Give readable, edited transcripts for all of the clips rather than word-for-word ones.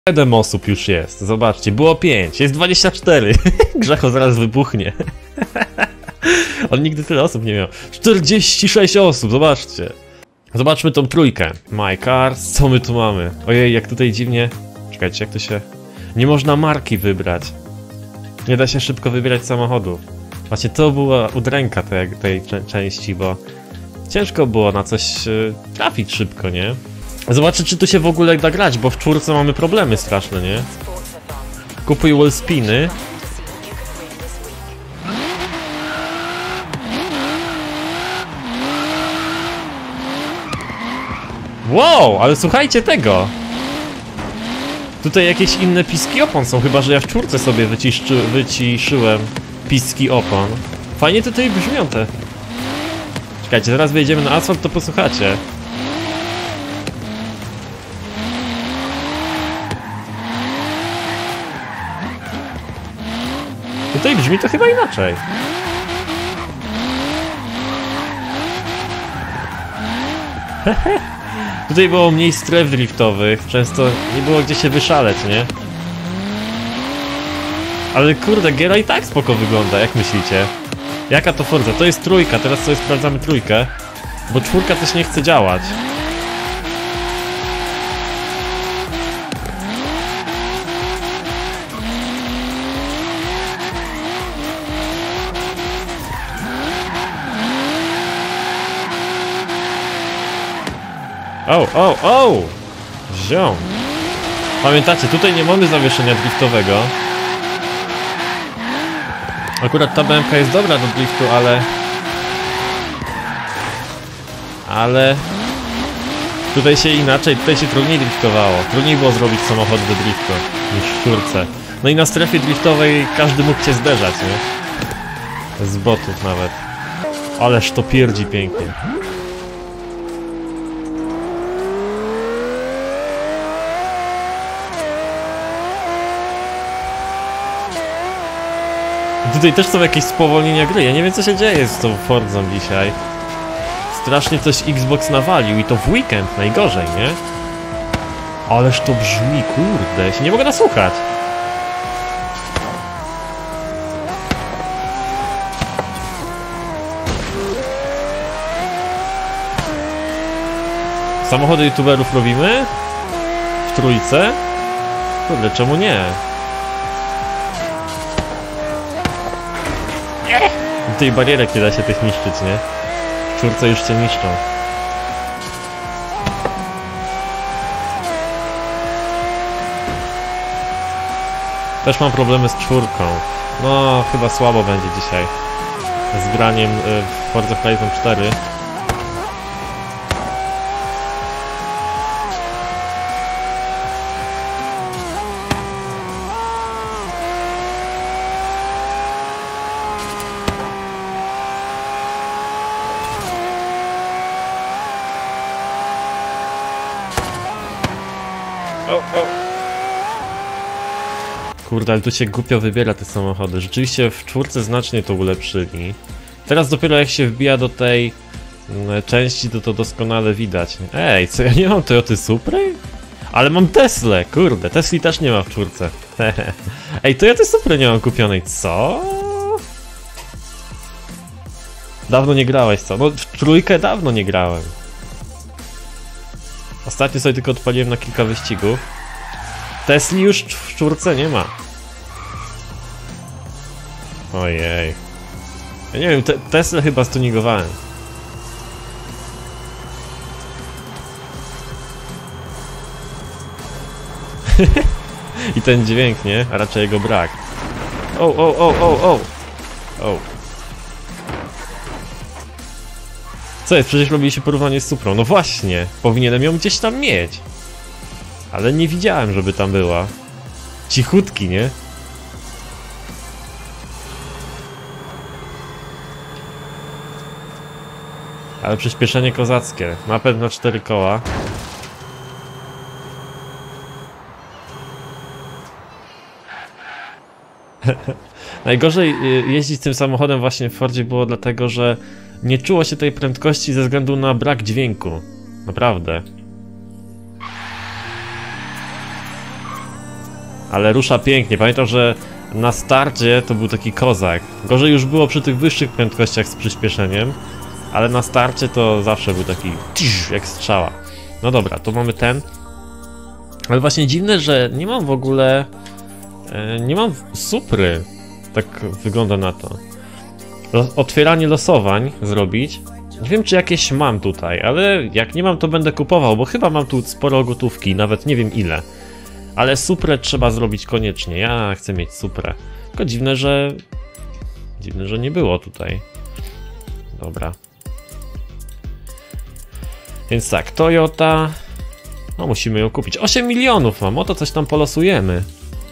7 osób już jest, zobaczcie, było 5, jest 24. Grzecho zaraz wybuchnie. On nigdy tyle osób nie miał. 46 osób, zobaczcie. Zobaczmy tą trójkę. My Cars, co my tu mamy? Ojej, jak tutaj dziwnie. Czekajcie, jak to się... Nie można marki wybrać. Nie da się szybko wybierać samochodów. Właśnie to była udręka tej części, bo ciężko było na coś trafić szybko, nie? Zobaczę, czy tu się w ogóle da grać, bo w czwórce mamy problemy straszne, nie? Kupuj wallspiny. Wow, ale słuchajcie tego! Tutaj jakieś inne piski opon są, chyba że ja w czwórce sobie wyciszyłem piski opon. Fajnie tutaj brzmią te. Czekajcie, zaraz wyjedziemy na asfalt, to posłuchacie. Tutaj brzmi to chyba inaczej. Tutaj było mniej stref driftowych, często nie było gdzie się wyszaleć, nie? Ale kurde, giera i tak spoko wygląda, jak myślicie? Jaka to Forza? To jest trójka, teraz sobie sprawdzamy trójkę. Bo czwórka też nie chce działać. O! Ziom. Pamiętacie, tutaj nie mamy zawieszenia driftowego. Akurat ta BMK jest dobra do driftu, ale... Tutaj się inaczej, tutaj się trudniej driftowało. Trudniej było zrobić samochód do driftu niż w czwórce. No i na strefie driftowej każdy mógł cię zderzać, nie? Z botów nawet. Ależ to pierdzi pięknie. Tutaj też są jakieś spowolnienia gry, ja nie wiem co się dzieje z tą Forzą dzisiaj. Strasznie coś Xbox nawalił i to w weekend najgorzej, nie? Ależ to brzmi, kurde, ja się nie mogę nasłuchać. Samochody youtuberów robimy? W trójce? Kurde, czemu nie? Tej barierek nie da się tych niszczyć, nie? W czwórce już cię niszczą. Też mam problemy z czwórką. No, chyba słabo będzie dzisiaj. Z graniem w Forza Horizon 4. Kurde, ale tu się głupio wybiera te samochody. Rzeczywiście w czwórce znacznie to ulepszyli. Teraz dopiero jak się wbija do tej części, to doskonale widać. Ej, co ja nie mam Toyoty Supry? Ale mam Teslę, kurde, Tesli też nie ma w czwórce. Ej, Toyoty Supry nie mam kupionej, co? Dawno nie grałeś, co? No w trójkę dawno nie grałem. Ostatnio sobie tylko odpaliłem na kilka wyścigów. Tesli już w czwórce nie ma. Ojej. Ja nie wiem, Teslę chyba stuningowałem. I ten dźwięk, nie? A raczej jego brak. O. Co jest? Przecież robiliście porównanie z Suprą. No właśnie, powinienem ją gdzieś tam mieć. Ale nie widziałem, żeby tam była. Cichutki, nie? Ale przyspieszenie kozackie. Napęd na 4 koła. Najgorzej jeździć tym samochodem właśnie w Fordzie było dlatego, że nie czuło się tej prędkości ze względu na brak dźwięku. Naprawdę. Ale rusza pięknie. Pamiętam, że na starcie to był taki kozak. Gorzej już było przy tych wyższych prędkościach z przyspieszeniem. Ale na starcie to zawsze był taki jak strzała. No dobra, to mamy ten. Ale właśnie dziwne, że nie mam w ogóle... nie mam supry. Tak wygląda na to. Otwieranie losowań zrobić. Nie wiem, czy jakieś mam tutaj, ale jak nie mam, to będę kupował, bo chyba mam tu sporo gotówki, nawet nie wiem ile. Ale suprę trzeba zrobić koniecznie. Ja chcę mieć suprę. Tylko dziwne, że... Dziwne, że nie było tutaj. Dobra. Więc tak, Toyota... No musimy ją kupić. 8 milionów mam, oto coś tam polosujemy.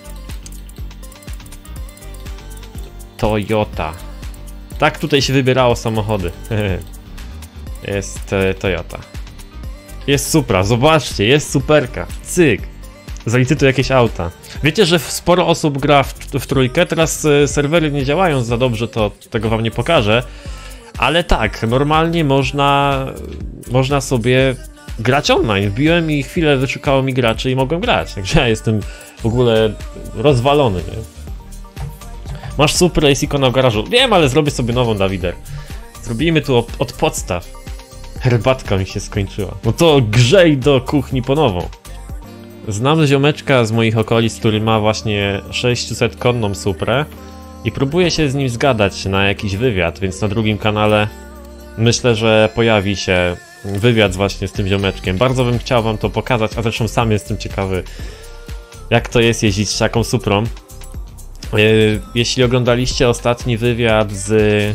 Toyota. Tak tutaj się wybierało samochody. Jest Toyota. Jest Supra, zobaczcie, jest Superka. Cyk. Zalicytuj jakieś auta. Wiecie, że sporo osób gra w trójkę, teraz serwery nie działają za dobrze, to tego wam nie pokażę. Ale tak, normalnie można sobie grać online. Wbiłem i chwilę wyszukało mi graczy i mogłem grać. Także ja jestem w ogóle rozwalony, nie? Masz Suprę, jest ikona w garażu. Wiem, ale zrobię sobie nową, Dawider. Zrobimy tu od podstaw. Herbatka mi się skończyła. No to grzej do kuchni po nową. Znam ziomeczka z moich okolic, który ma właśnie 600-konną Suprę i próbuję się z nim zgadać na jakiś wywiad, więc na drugim kanale myślę, że pojawi się wywiad właśnie z tym ziomeczkiem. Bardzo bym chciał wam to pokazać, a zresztą sam jestem ciekawy, jak to jest jeździć z taką Suprą. Jeśli oglądaliście ostatni wywiad z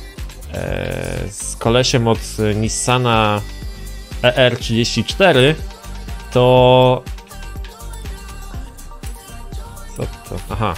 kolesiem od Nissana ER34, to... Co to? Aha.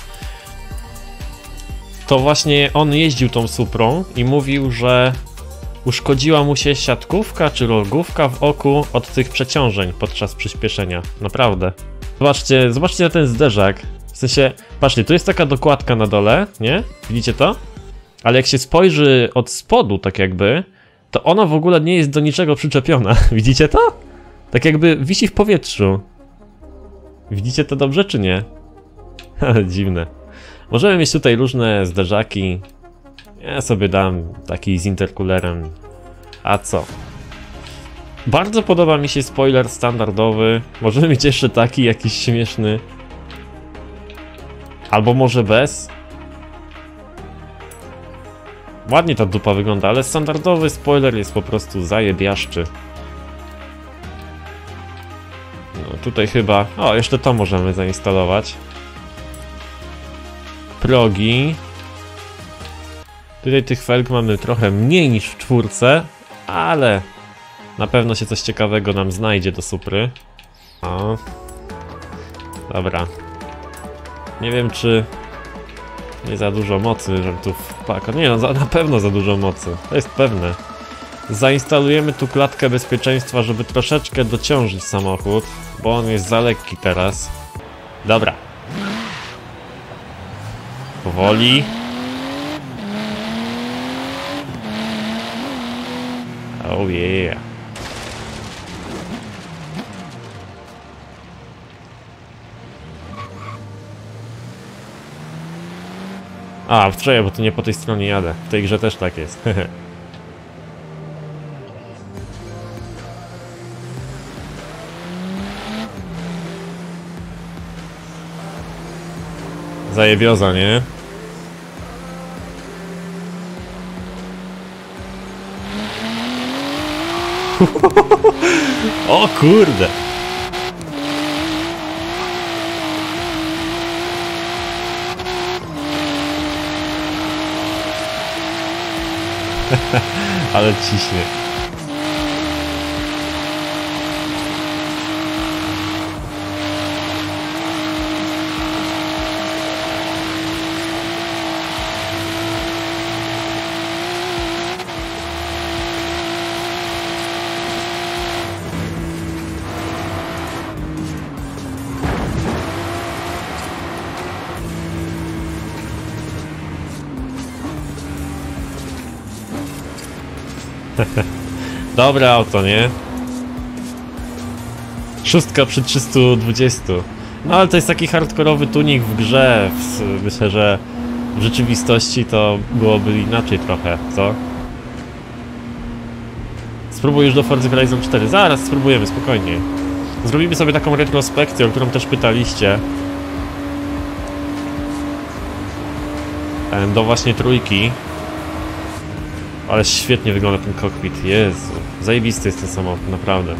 To właśnie on jeździł tą Suprą i mówił, że uszkodziła mu się siatkówka czy rogówka w oku od tych przeciążeń podczas przyspieszenia. Naprawdę. Zobaczcie na ten zderzak. W sensie, patrzcie, tu jest taka dokładka na dole, nie? Widzicie to? Ale jak się spojrzy od spodu, tak jakby, to ona w ogóle nie jest do niczego przyczepiona. Widzicie to? Tak jakby wisi w powietrzu. Widzicie to dobrze, czy nie? Dziwne. Możemy mieć tutaj różne zderzaki. Ja sobie dam taki z intercoolerem. A co? Bardzo podoba mi się spoiler standardowy. Możemy mieć jeszcze taki jakiś śmieszny. Albo może bez. Ładnie ta dupa wygląda, ale standardowy spoiler jest po prostu zajebiaszczy. No tutaj chyba... O, jeszcze to możemy zainstalować. Progi. Tutaj tych felg mamy trochę mniej niż w czwórce, ale na pewno się coś ciekawego nam znajdzie do Supry. O. Dobra. Nie wiem, czy nie za dużo mocy, żeby tu wpakać. Nie no, na pewno za dużo mocy. To jest pewne. Zainstalujemy tu klatkę bezpieczeństwa, żeby troszeczkę dociążyć samochód, bo on jest za lekki teraz. Dobra. Powoli. Oh yeah. A, wczoraj, bo tu nie po tej stronie jadę. W tej grze też tak jest. Zajebioza, nie? O kurde! Ale ciśnie. Dobre auto, nie? Szóstka przy 320. No ale to jest taki hardkorowy tuning w grze. Myślę, że w rzeczywistości to byłoby inaczej trochę, co? Spróbuj już do Forza Horizon 4. Zaraz spróbujemy, spokojnie. Zrobimy sobie taką retrospekcję, o którą też pytaliście. Do właśnie trójki. Ale świetnie wygląda ten kokpit. Jezu. Zajebisty jest ten samochód, naprawdę.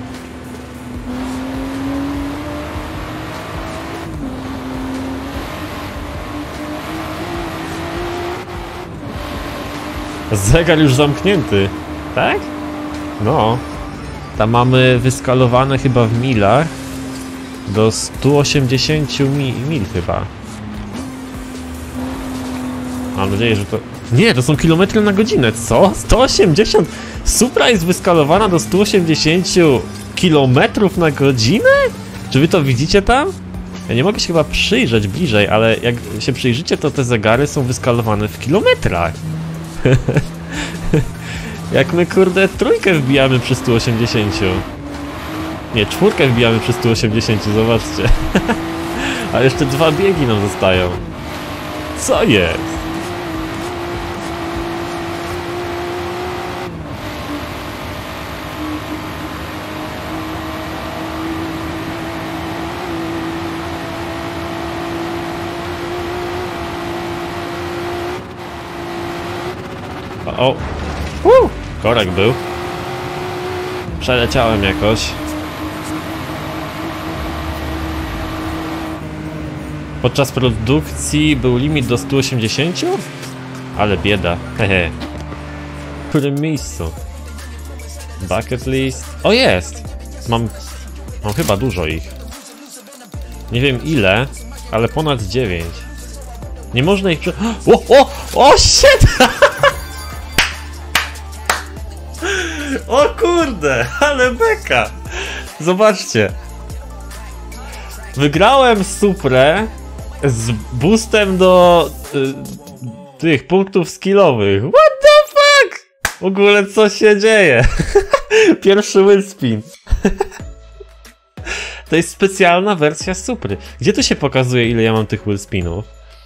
Zegar już zamknięty. Tak? No. Tam mamy wyskalowane chyba w milach do 180 mil chyba. Mam nadzieję, że to... Nie, to są kilometry na godzinę, co? 180? Supra jest wyskalowana do 180 kilometrów na godzinę? Czy wy to widzicie tam? Ja nie mogę się chyba przyjrzeć bliżej, ale jak się przyjrzycie, to te zegary są wyskalowane w kilometrach. Jak my, kurde, trójkę wbijamy przy 180. Nie, czwórkę wbijamy przy 180, zobaczcie. A jeszcze 2 biegi nam zostają. Co jest? O! Korek był. Przeleciałem jakoś. Podczas produkcji był limit do 180? Ale bieda. Hehe. W którym miejscu? Bucket list. O, jest! Mam chyba dużo ich. Nie wiem ile, ale ponad 9. Nie można ich O, shit! O kurde, ale beka! Zobaczcie. Wygrałem Suprę z boostem do tych punktów skillowych. What the fuck? W ogóle co się dzieje? Pierwszy wheelspin. To jest specjalna wersja Supry. Gdzie tu się pokazuje, ile ja mam tych wheelspinów?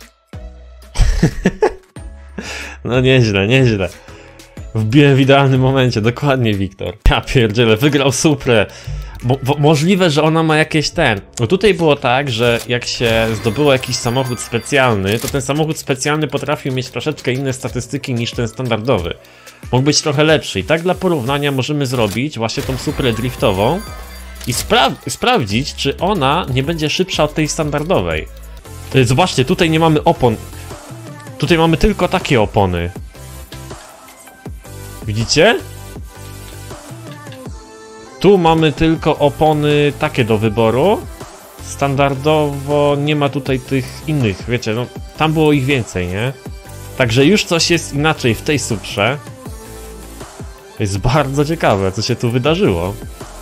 No nieźle, nieźle. Wbiłem w idealnym momencie, dokładnie, Wiktor. Ja pierdzielę, wygrał Suprę. Możliwe, że ona ma jakieś Bo tutaj było tak, że jak się zdobyło jakiś samochód specjalny, to ten samochód specjalny potrafił mieć troszeczkę inne statystyki niż ten standardowy. Mógł być trochę lepszy. I tak dla porównania możemy zrobić właśnie tą Suprę driftową i sprawdzić, czy ona nie będzie szybsza od tej standardowej. Zobaczcie, tutaj nie mamy opon. Tutaj mamy tylko takie opony. Widzicie? Tu mamy tylko opony takie do wyboru. Standardowo nie ma tutaj tych innych, wiecie, no tam było ich więcej, nie? Także już coś jest inaczej w tej Suprze. Jest bardzo ciekawe, co się tu wydarzyło.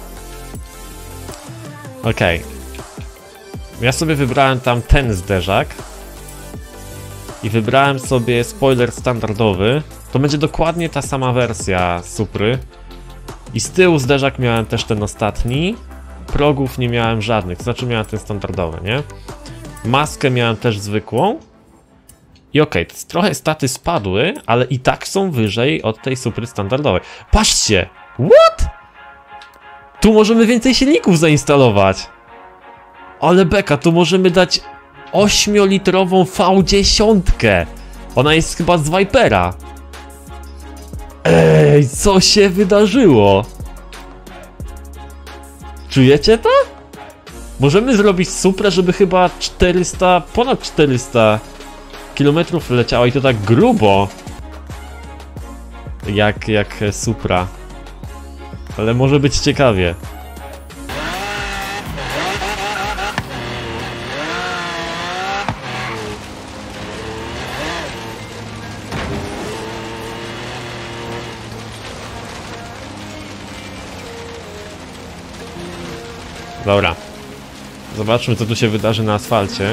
Okej. Ja sobie wybrałem tam ten zderzak. I wybrałem sobie spoiler standardowy. To będzie dokładnie ta sama wersja Supry. I z tyłu zderzak miałem też ten ostatni. Progów nie miałem żadnych, to znaczy miałem ten standardowy, nie? Maskę miałem też zwykłą. I okej, trochę staty spadły, ale i tak są wyżej od tej Supry standardowej. Patrzcie! What? Tu możemy więcej silników zainstalować. Ale beka, tu możemy dać 8-litrową V10. Ona jest chyba z Vipera. Ej, co się wydarzyło? Czujecie to? Możemy zrobić Suprę, żeby chyba 400, ponad 400 kilometrów leciała i to tak grubo. Jak Supra. Ale może być ciekawie. Dobra. Zobaczmy, co tu się wydarzy na asfalcie.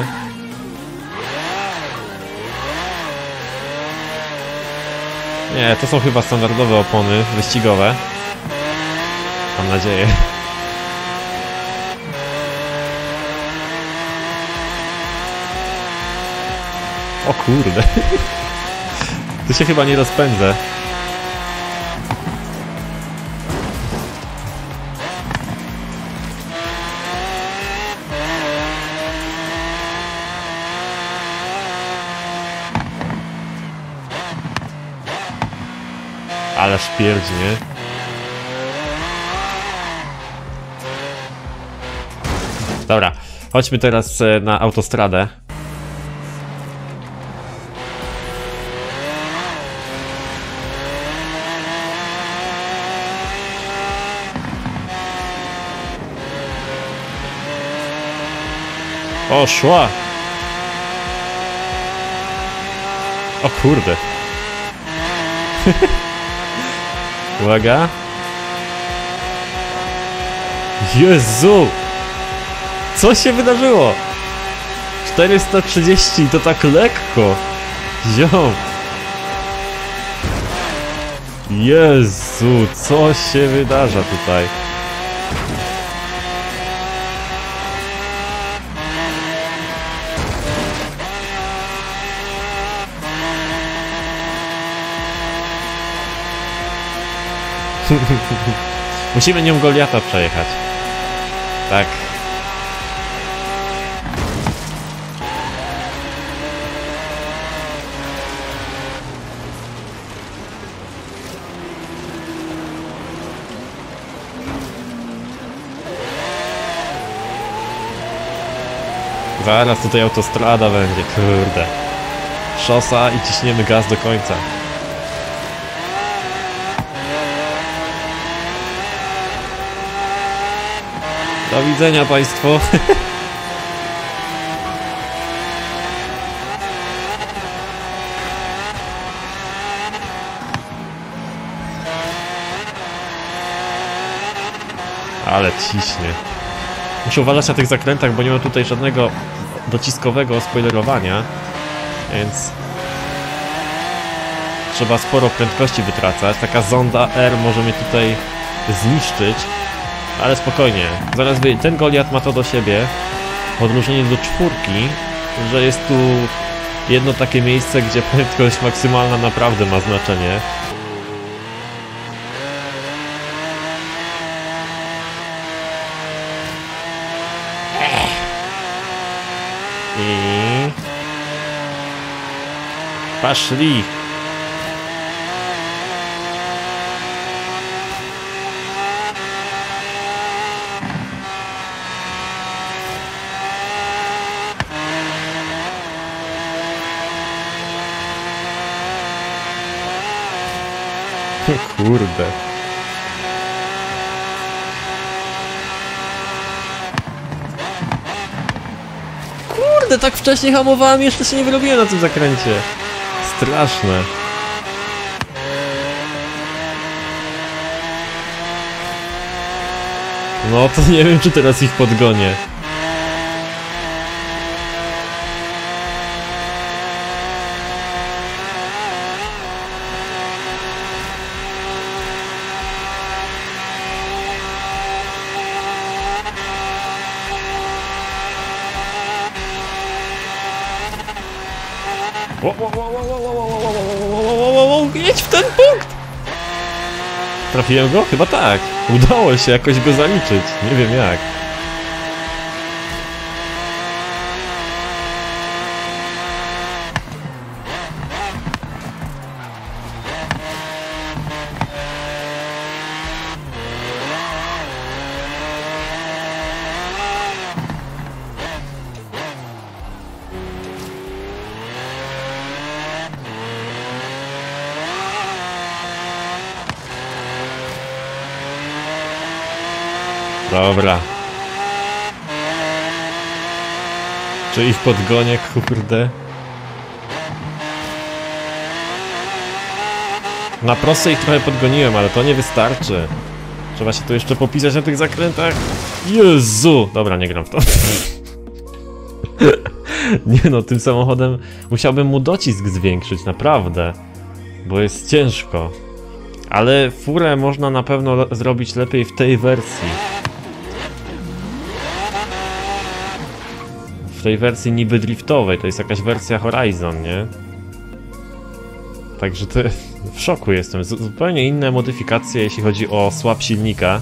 Nie, to są chyba standardowe opony wyścigowe. Mam nadzieję. O kurde. Tu się chyba nie rozpędzę. Ale szpierdzi, nie? Dobra, chodźmy teraz na autostradę. O, szła! O kurde. Uwaga. Jezu! Co się wydarzyło? 430 to tak lekko. Ziom. Jezu, co się wydarza tutaj? Musimy nią Goliata przejechać. Tak. Zaraz tutaj autostrada będzie, kurde. Szosa i ciśniemy gaz do końca. Do widzenia państwo. Ale ciśnie. Muszę uważać na tych zakrętach, bo nie mam tutaj żadnego dociskowego spoilerowania, więc trzeba sporo prędkości wytracać. Taka zonda R może mnie tutaj zniszczyć, ale spokojnie. Zaraz ten Goliat ma to do siebie, w odróżnieniu do czwórki, że jest tu jedno takie miejsce, gdzie prędkość maksymalna naprawdę ma znaczenie. I... Poszli! Kurde. Kurde, tak wcześnie hamowałem, jeszcze się nie wyrobiłem na tym zakręcie. Straszne. No to nie wiem, czy teraz ich podgonię. Jedź w ten punkt! Trafiłem go? Chyba tak. Udało się jakoś go zaliczyć. Nie wiem jak. Dobra. Czy ich podgonię, kurde? Na prostej ich trochę podgoniłem, ale to nie wystarczy. Trzeba się tu jeszcze popisać na tych zakrętach. Jezu! Dobra, nie gram w to. Nie no, tym samochodem musiałbym mu docisk zwiększyć, naprawdę. Bo jest ciężko. Ale furę można na pewno zrobić lepiej w tej wersji. W tej wersji niby driftowej, to jest jakaś wersja Horizon, nie? Także to w szoku jestem. Zupełnie inne modyfikacje, jeśli chodzi o słab silnika.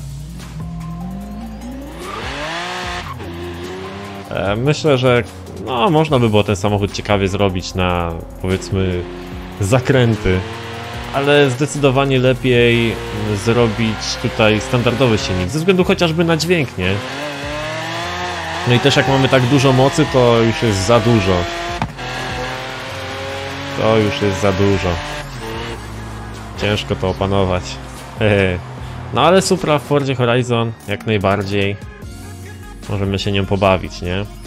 Myślę, że no, można by było ten samochód ciekawie zrobić na, powiedzmy, zakręty. Ale zdecydowanie lepiej zrobić tutaj standardowy silnik, ze względu chociażby na dźwięk, nie? No i też jak mamy tak dużo mocy, to już jest za dużo. To już jest za dużo. Ciężko to opanować. No ale Supra w Fordzie Horizon jak najbardziej. Możemy się nią pobawić, nie?